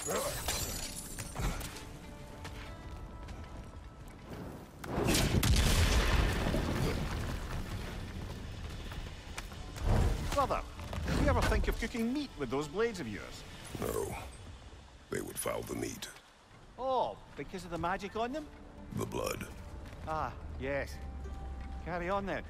Brother, do you ever think of cooking meat with those blades of yours? No. They would foul the meat. Oh, because of the magic on them? The blood. Ah, yes. Carry on then.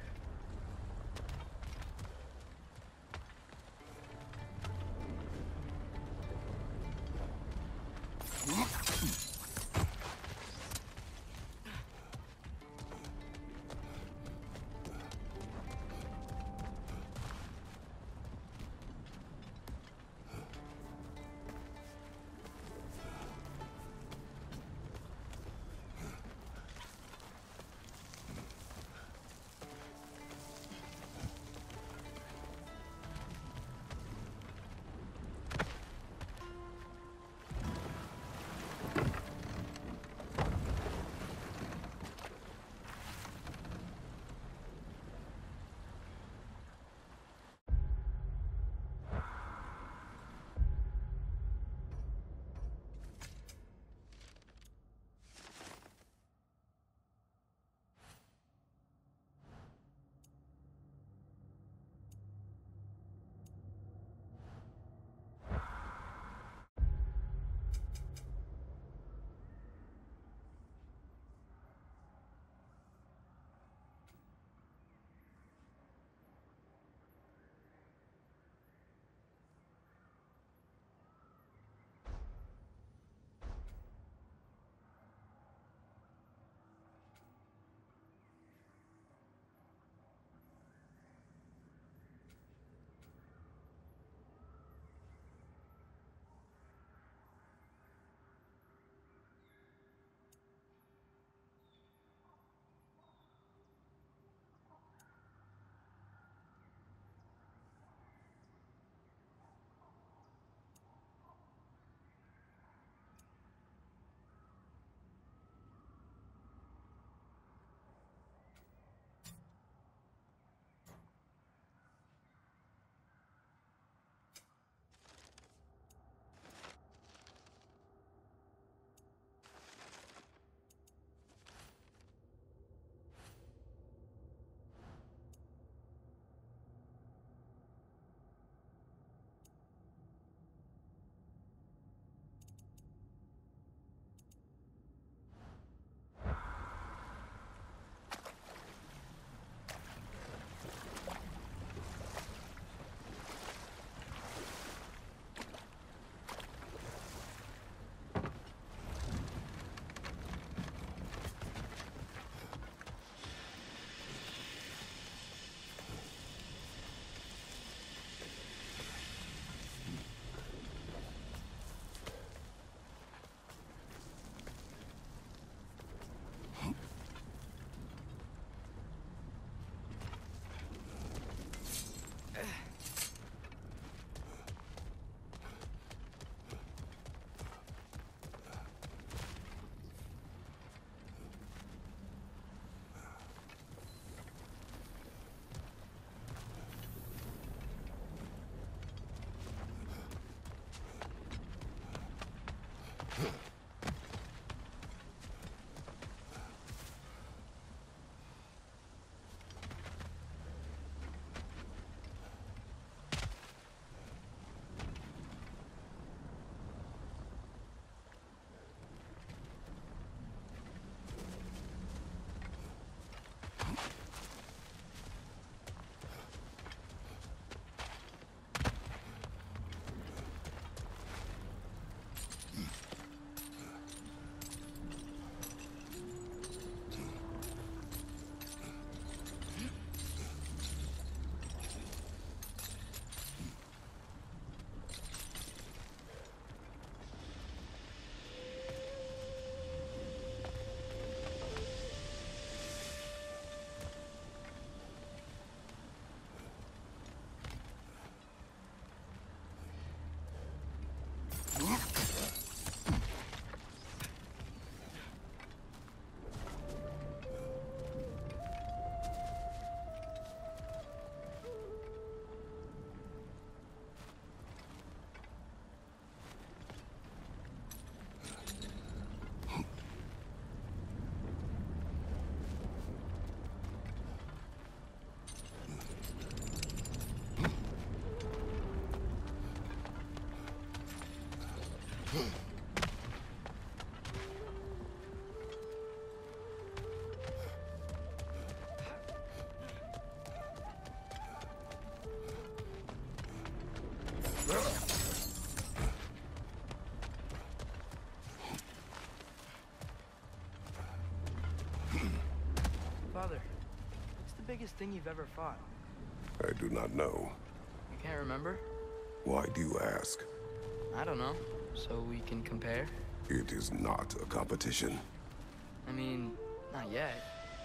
biggest thing you've ever fought? I do not know. You can't remember? Why do you ask? I don't know. So we can compare? It is not a competition. I mean, not yet.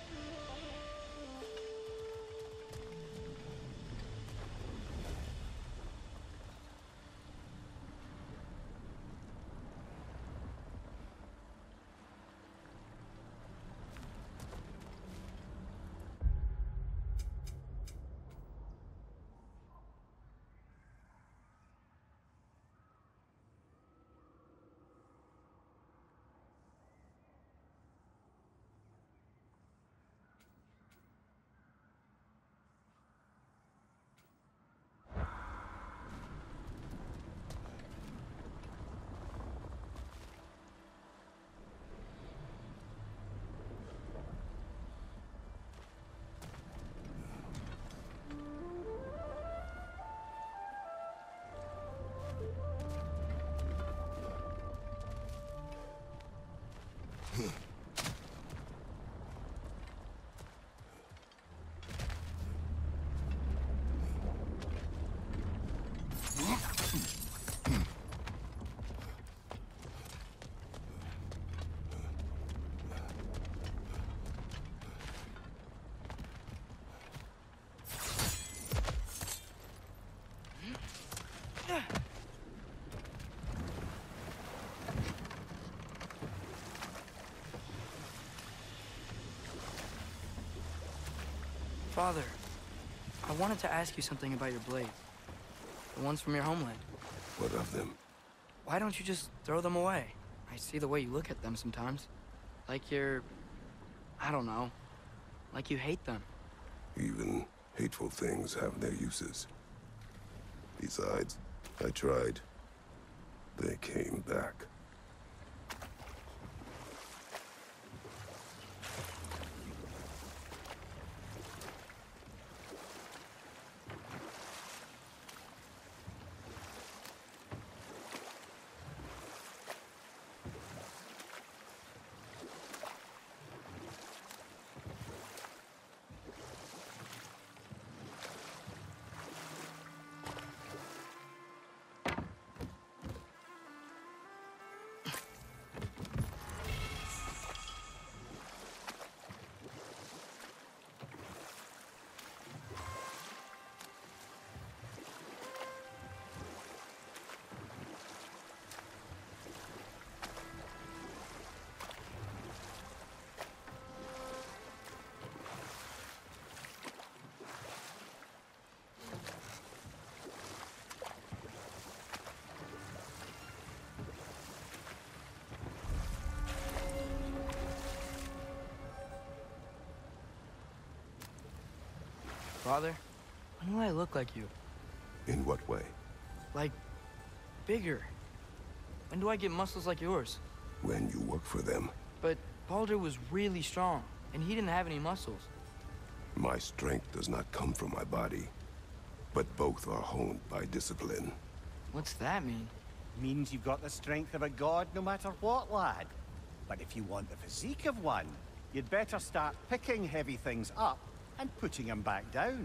Father, I wanted to ask you something about your blades. The ones from your homeland. What of them? Why don't you just throw them away? I see the way you look at them sometimes. Like you're... I don't know. Like you hate them. Even hateful things have their uses. Besides, I tried. They came back. Father, when will I look like you? In what way? Like, bigger. When do I get muscles like yours? When you work for them. But Baldur was really strong, and he didn't have any muscles. My strength does not come from my body, but both are honed by discipline. What's that mean? Means you've got the strength of a god no matter what, lad. But if you want the physique of one, you'd better start picking heavy things up and putting them back down.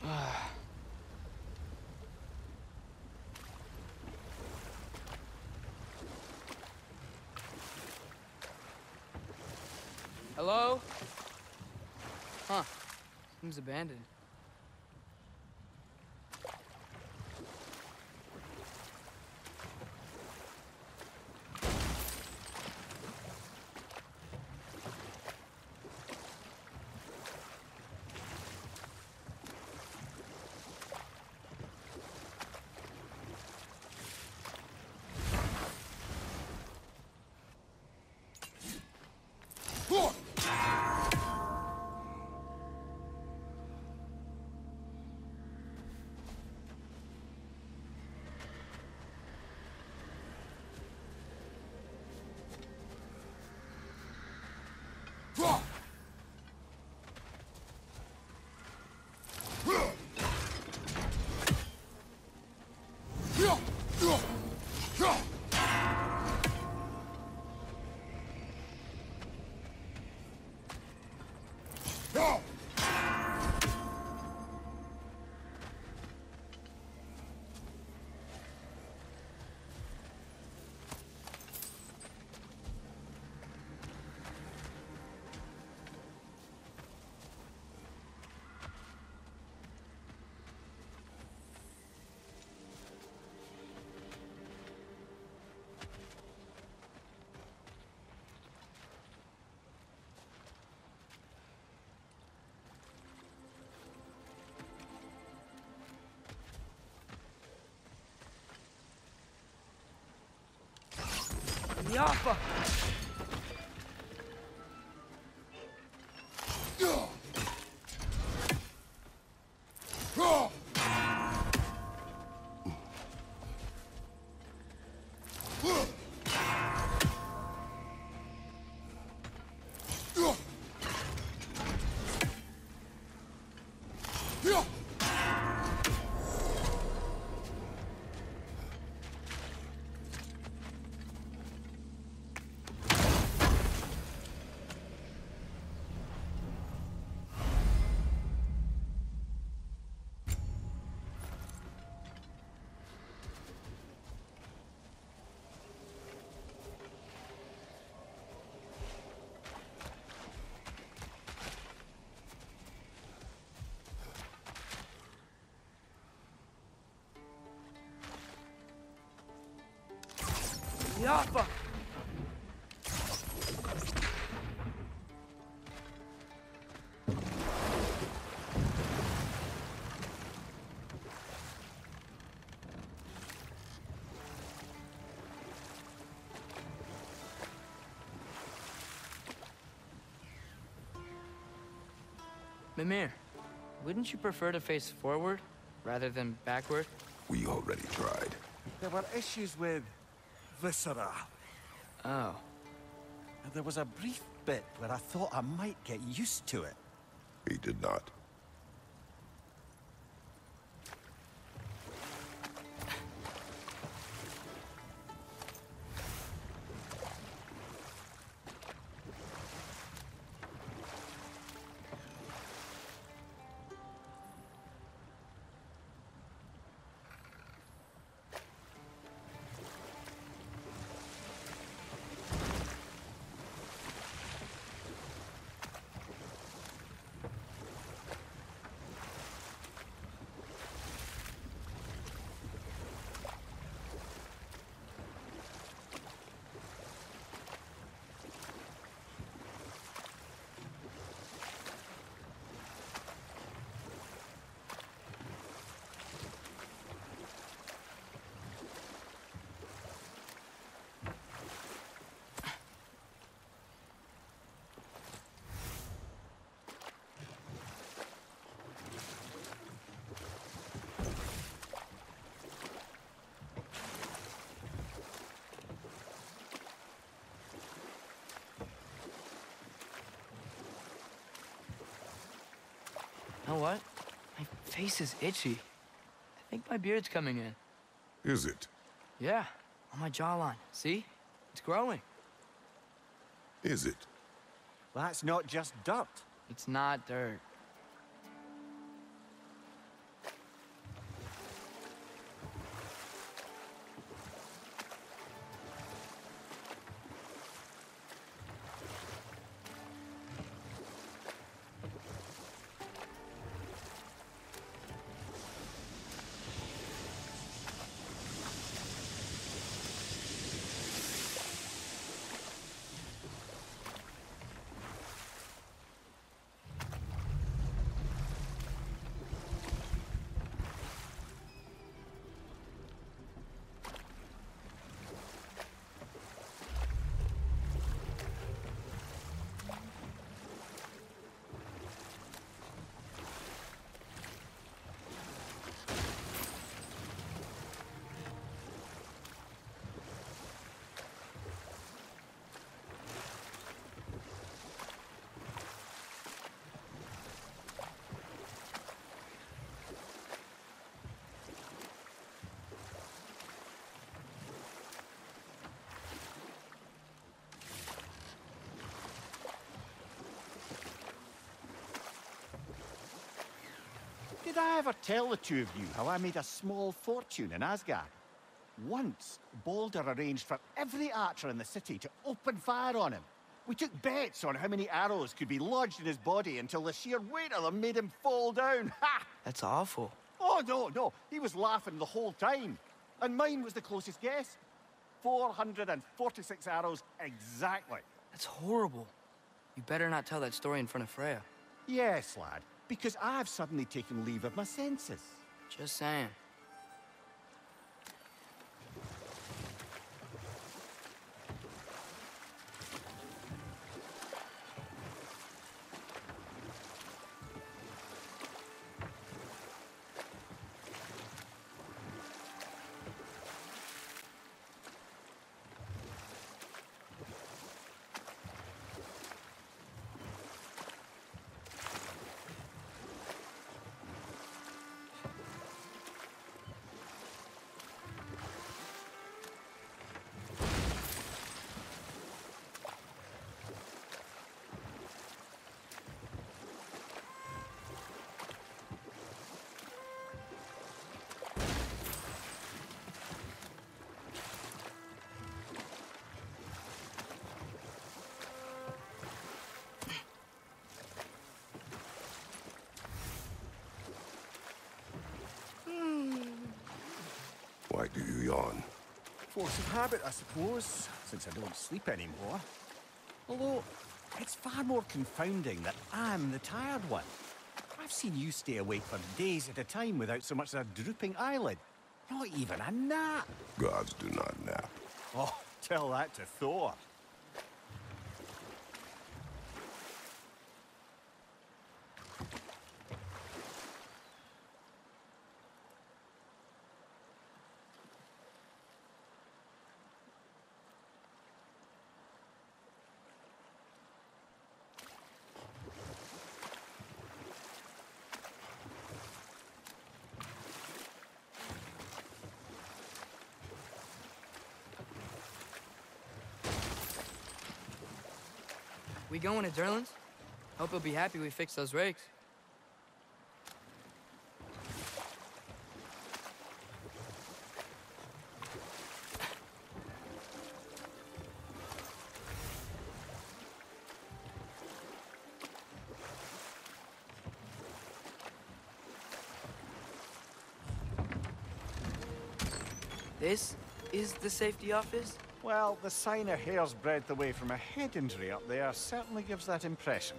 Hello? Huh. Seems abandoned. Yappa! Yappa! Mimir, wouldn't you prefer to face forward rather than backward? We already tried. There were issues with Viscera. Oh. There was a brief bit where I thought I might get used to it. He did not. You know what? My face is itchy. I think my beard's coming in. Is it? Yeah, on my jawline. See? It's growing. Is it? That's not just dirt. It's not dirt. Did I ever tell the two of you how I made a small fortune in Asgard? Once, Balder arranged for every archer in the city to open fire on him. We took bets on how many arrows could be lodged in his body until the sheer weight of them made him fall down. Ha! That's awful. Oh, no. He was laughing the whole time. And mine was the closest guess. 446 arrows exactly. That's horrible. You better not tell that story in front of Freya. Yes, lad, because I've suddenly taken leave of my senses. Just saying. do you yawn? Force of habit, I suppose, since I don't sleep anymore. Although, it's far more confounding that I'm the tired one. I've seen you stay awake for days at a time without so much as a drooping eyelid. Not even a nap. Gods do not nap. Oh, tell that to Thor. We going to Durlin's? Hope he'll be happy we fixed those rakes. This is the safety office? Well, the sign a hair's breadth away from a head injury up there certainly gives that impression.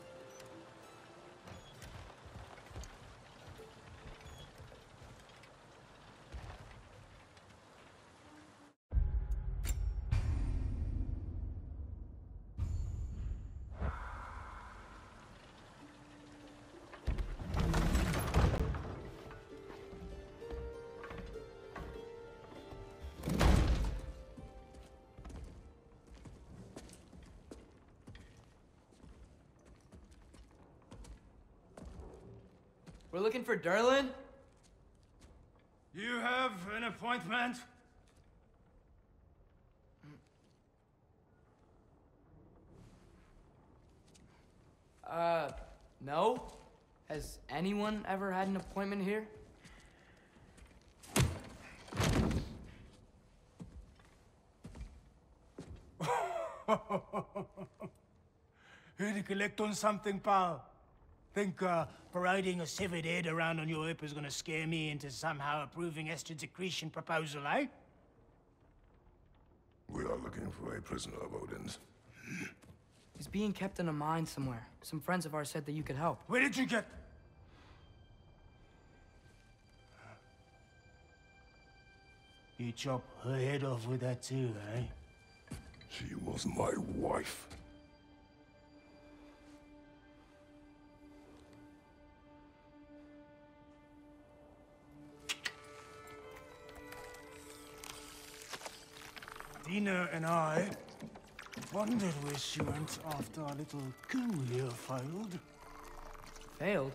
We're looking for Durlin? You have an appointment? No. Has anyone ever had an appointment here? Here to collect on something, pal? Think, parading a severed head around on your hip is gonna scare me into somehow approving Estrid's accretion proposal, eh? We are looking for a prisoner of Odin's. He's being kept in a mine somewhere. Some friends of ours said that you could help. Where did you get... You chop her head off with that too, eh? She was my wife. Dina and I wondered where she went after our little coup here failed. Failed?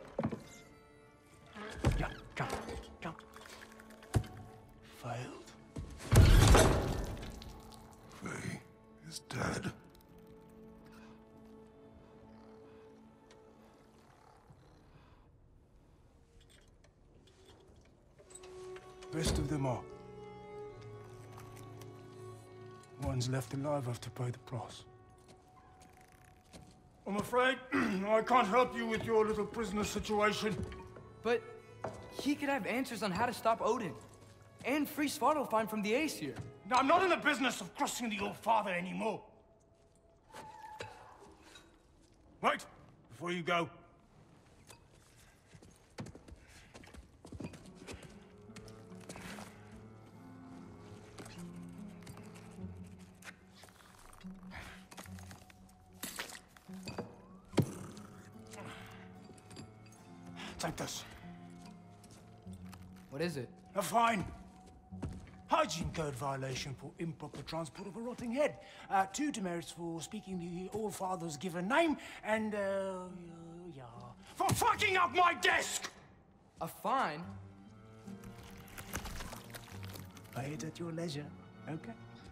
Yeah, jump, jump. Failed. Faye is dead. Best of them all. One's left alive have to pay the price. I'm afraid I can't help you with your little prisoner situation. But he could have answers on how to stop Odin. And free Svartalfheim from the Aesir. Now, I'm not in the business of crossing the Old Father anymore. Wait, before you go. Take this. What is it? A fine. Hygiene code violation for improper transport of a rotting head. 2 demerits for speaking the All Father's given name, and, yeah, for fucking up my desk! A fine? Pay it at your leisure, okay?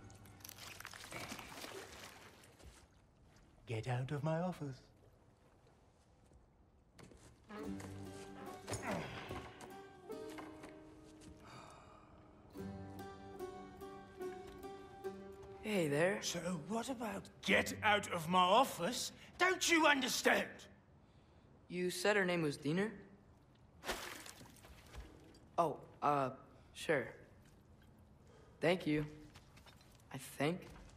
Get out of my office. Hey there. So what about get out of my office? Don't you understand? You said her name was Diener? Oh, sure. Thank you. I think.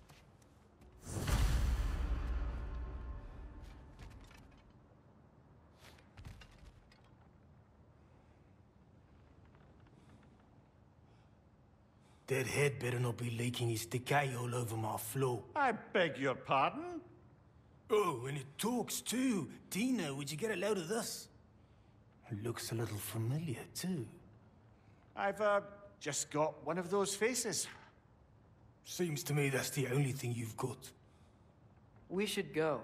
That head better not be leaking his decay all over my floor. I beg your pardon? Oh, and it talks too. Tina, would you get a load of this? It looks a little familiar too. I've, just got one of those faces. Seems to me that's the only thing you've got. We should go.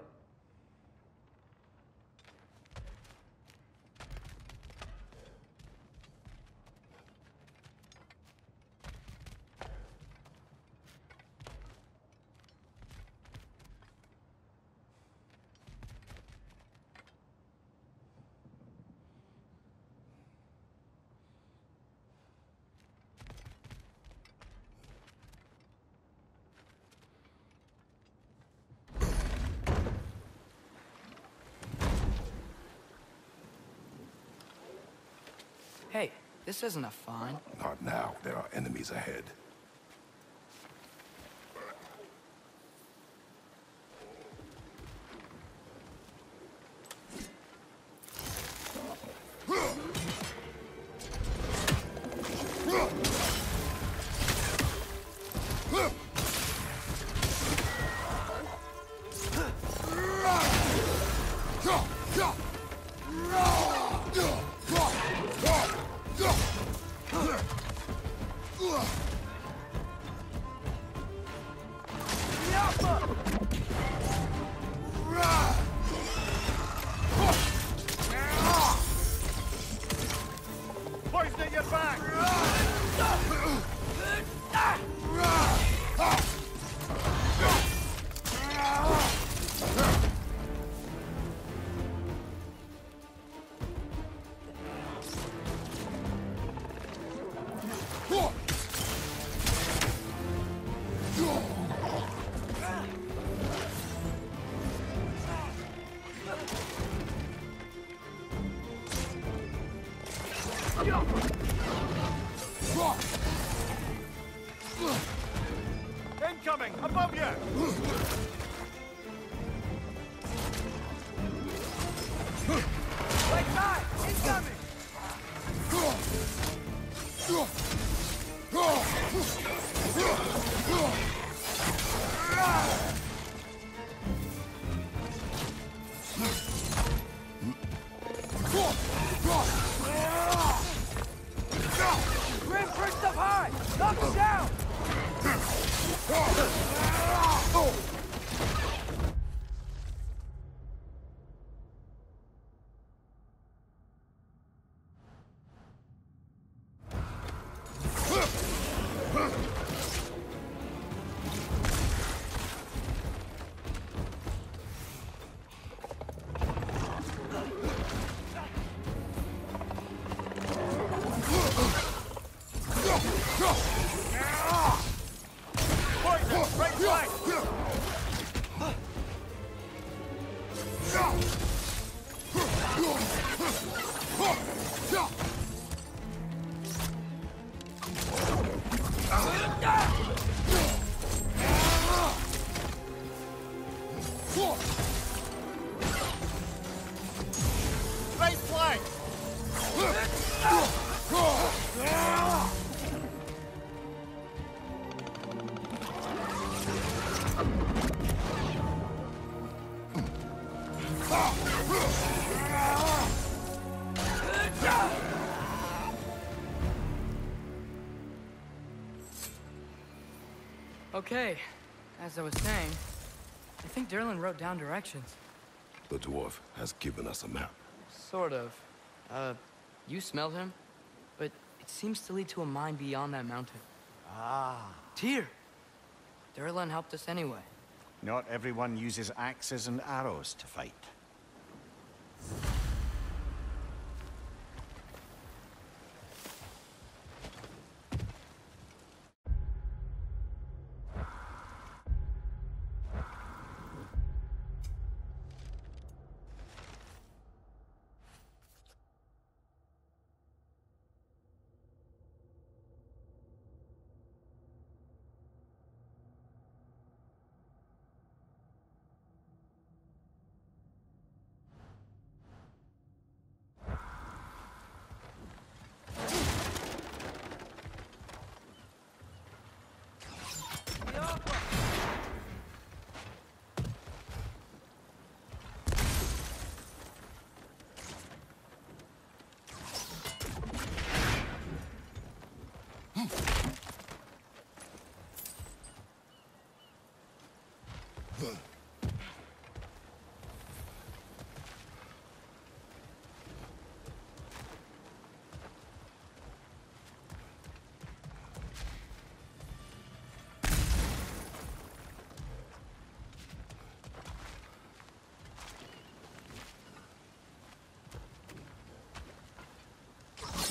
Hey, this isn't a find. Not now. There are enemies ahead. Poison at your back! Incoming! Above you! Right side! Incoming! Grim perched up high! Knock him down! Poison! Right flank! Right flank! Okay, as I was saying, I think Durlin wrote down directions. The dwarf has given us a map. Sort of. You smelled him? But it seems to lead to a mine beyond that mountain. Ah. Tyr! Durlin helped us anyway. Not everyone uses axes and arrows to fight.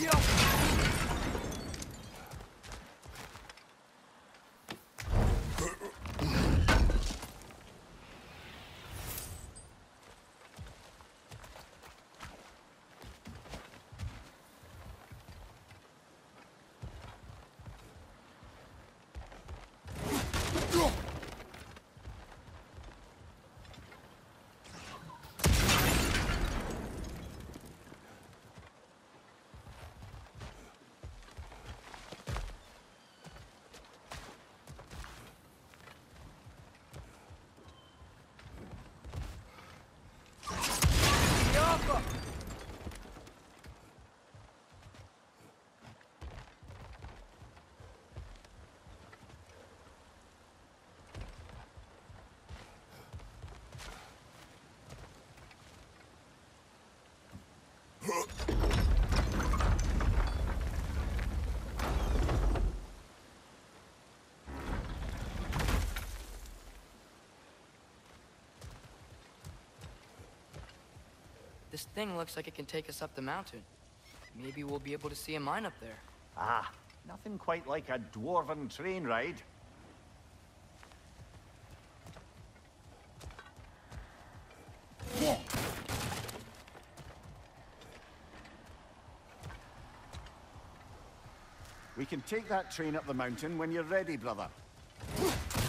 This thing looks like it can take us up the mountain. Maybe we'll be able to see a mine up there. Ah, nothing quite like a dwarven train ride. We can take that train up the mountain when you're ready, brother.